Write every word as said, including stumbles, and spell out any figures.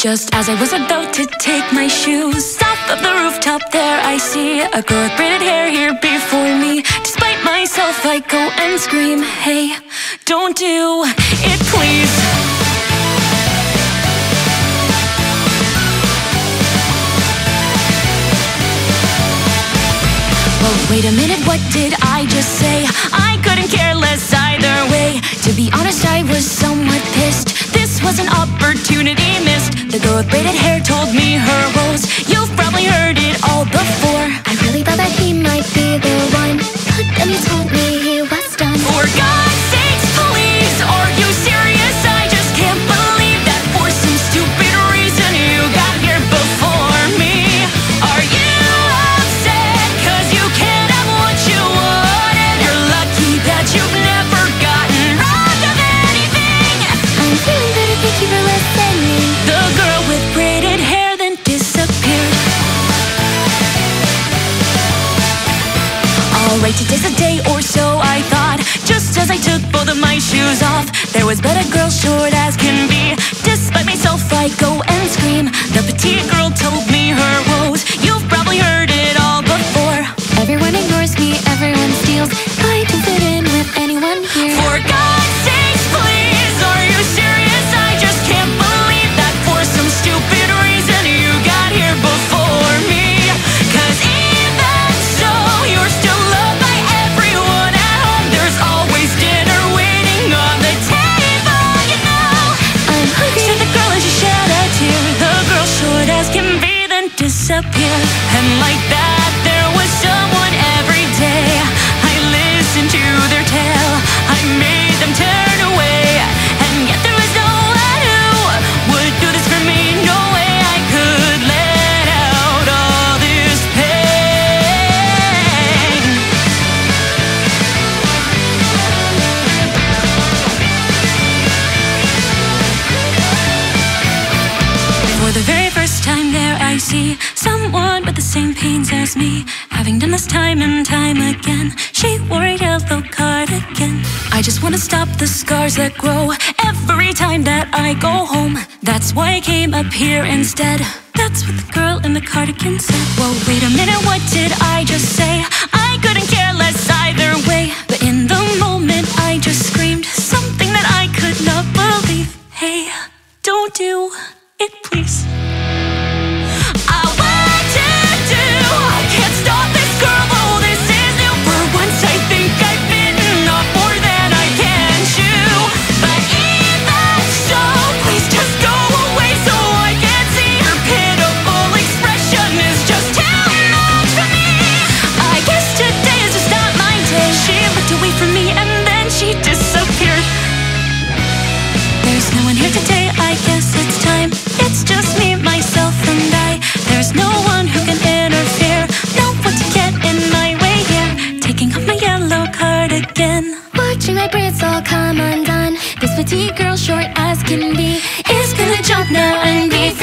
Just as I was about to take my shoes off of the rooftop, there I see a girl with braided hair here before me. Despite myself, I go and scream, hey, don't do it, please. Well, wait a minute, what did I just say? I couldn't care less either way. To be honest, I was somewhat pissed. This was an opportunity missed. The girl with braided hair told me her woes. You've probably heard it all before. I really thought that he might be the one, but then he told me he was done. For God's sakes, please, are you serious? I just can't believe that for some stupid reason you got here before me. Are you upset cause you can't have what you wanted? You're lucky that you've never gotten robbed of anything. I'm feeling better, thank you for listening. The girl with braided hair then disappeared. Alright, today's a day or so, I thought. Just as I took both of my shoes off, there was but a girl short as can be. Despite myself, I go and scream. The petite girl told me her woes. You've probably heard it all before. Everyone ignores me, everyone steals. I don't fit in with anyone here. For God's sakes, please, are you serious? I just can't believe that for some stupid reason you got here before me. Cause even so, you're still loved by everyone at home. There's always dinner waiting on the table, you know. I'm hungry. Said the girl as she shed a tear. The girl short as can be then disappeared. And like that, there was someone every day. I listened to their tale. I made them turn away. And yet there was no one who would do this for me. No way I could let out all this pain. For the very first time there I see someone with the same pains as me. Having done this time and time again, she wore a yellow cardigan. I just wanna stop the scars that grow every time that I go home. That's why I came up here instead. That's what the girl in the cardigan said. Whoa, wait a minute, what did I just say? I couldn't care less either way. But in the moment I just screamed something that I could not believe. Hey, don't do it, please. I want to do, I can't stop this girl, oh this is new. For once I think I've bitten off more than I can chew. But even so, please just go away so I can see. Her pitiful expression is just too much for me. I guess today is just not my day. She looked away from me and then she disappeared. There's no one here today, I guess it's time. It's just me, myself, and I. There's no one who can interfere. No one to get in my way here. Taking off my yellow cardigan, Watching my braids all come undone. This petite girl, short as can be, is gonna jump now and be free.